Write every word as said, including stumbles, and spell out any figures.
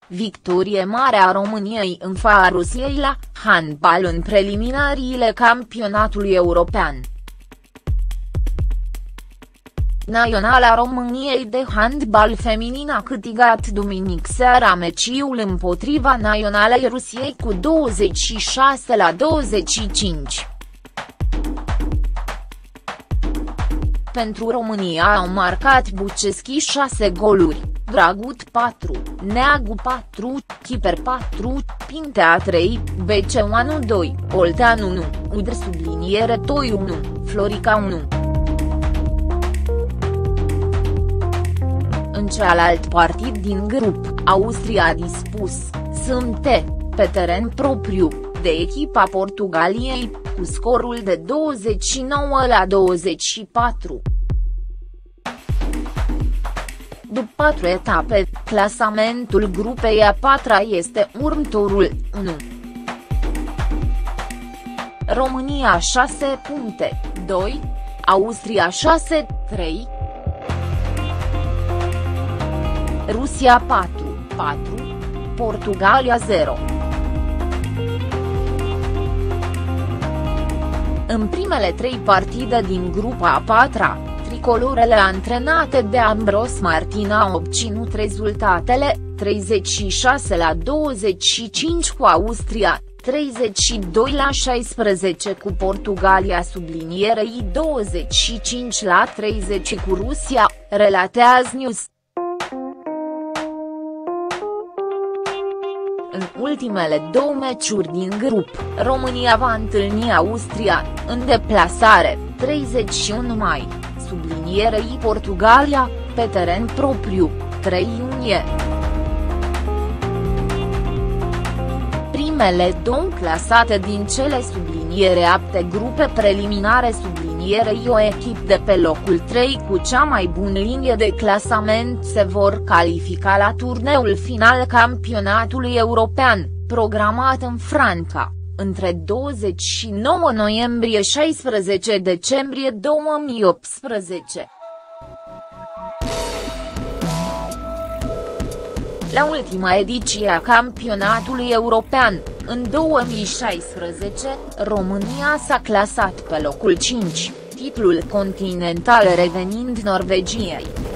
victorie mare a României în fața Rusiei la handbal în preliminariile campionatului european. Naționala României de handbal feminin a câștigat duminică seara meciul împotriva Naționalei Rusiei cu douăzeci și șase la douăzeci și cinci. Pentru România au marcat Buceschi șase goluri, Dragut patru, Neagu patru, Chiper patru, Pintea trei, Beceanu doi, Olteanu unu, Udr subliniere Toi unu, Florica unu. În cealalt partid din grup, Austria a dispus, sâmbătă, pe teren propriu, de echipa Portugaliei, cu scorul de douăzeci și nouă la douăzeci și patru. După patru etape, clasamentul grupei a patra este următorul: unu. România șase puncte, doi. Austria șase, trei. Rusia patru, patru. Portugalia zero. În primele trei partide din grupa a patra, tricolorele antrenate de Ambros Martin au obținut rezultatele, treizeci și șase la douăzeci și cinci cu Austria, treizeci și doi la șaisprezece cu Portugalia sublinierei douăzeci și cinci la treizeci cu Rusia, relatează News. În ultimele două meciuri din grup, România va întâlni Austria, în deplasare, treizeci și unu mai, sublinierei Portugalia, pe teren propriu, trei iunie. Primele două clasate din cele subliniere apte grupe preliminare sublinierei o echipă de pe locul trei cu cea mai bună linie de clasament se vor califica la turneul final campionatului european, programat în Franța, între douăzeci și nouă noiembrie - șaisprezece decembrie două mii optsprezece. La ultima ediție a campionatului european, în două mii șaisprezece, România s-a clasat pe locul cinci, titlul continental revenind Norvegiei.